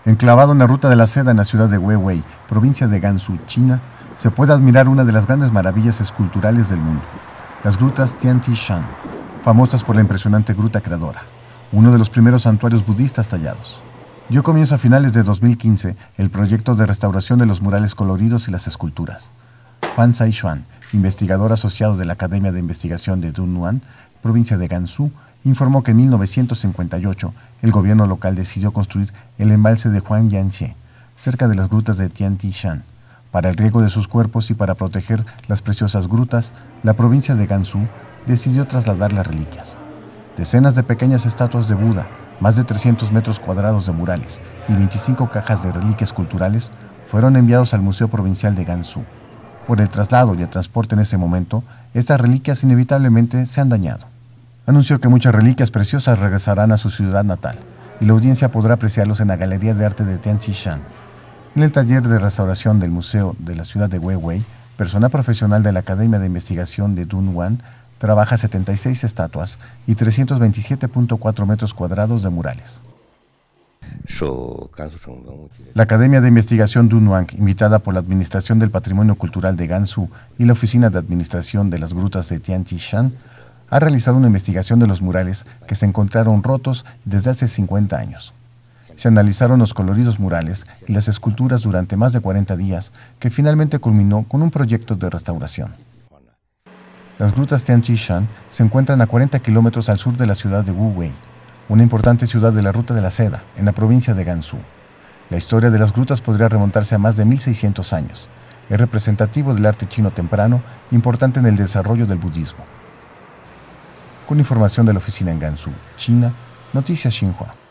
Enclavado en la Ruta de la Seda en la ciudad de Weiwei, provincia de Gansu, China, se puede admirar una de las grandes maravillas esculturales del mundo, las grutas Tiantian, famosas por la impresionante gruta creadora, uno de los primeros santuarios budistas tallados. Dio comienzo a finales de 2015 el proyecto de restauración de los murales coloridos y las esculturas. Fan Saixuan, investigador asociado de la Academia de Investigación de Dunhuan, provincia de Gansu, informó que en 1958 el gobierno local decidió construir el embalse de Huangyanxie, cerca de las grutas de Tiantian. Para el riego de sus cuerpos y para proteger las preciosas grutas, la provincia de Gansu decidió trasladar las reliquias. Decenas de pequeñas estatuas de Buda, más de 300 metros cuadrados de murales y 25 cajas de reliquias culturales fueron enviados al Museo Provincial de Gansu. Por el traslado y el transporte en ese momento, estas reliquias inevitablemente se han dañado. Anunció que muchas reliquias preciosas regresarán a su ciudad natal y la audiencia podrá apreciarlos en la Galería de Arte de Tiantian. En el taller de restauración del Museo de la ciudad de Weiwei, persona profesional de la Academia de Investigación de Dunhuan, trabaja 76 estatuas y 327.4 metros cuadrados de murales. La Academia de Investigación Dunhuang, invitada por la Administración del Patrimonio Cultural de Gansu y la Oficina de Administración de las Grutas de Tiantian, ha realizado una investigación de los murales que se encontraron rotos desde hace 50 años. Se analizaron los coloridos murales y las esculturas durante más de 40 días, que finalmente culminó con un proyecto de restauración. Las grutas Tiantian se encuentran a 40 kilómetros al sur de la ciudad de Wuwei, una importante ciudad de la Ruta de la Seda, en la provincia de Gansu. La historia de las grutas podría remontarse a más de 1600 años. Es representativo del arte chino temprano, importante en el desarrollo del budismo. Con información de la oficina en Gansu, China, Noticias Xinhua.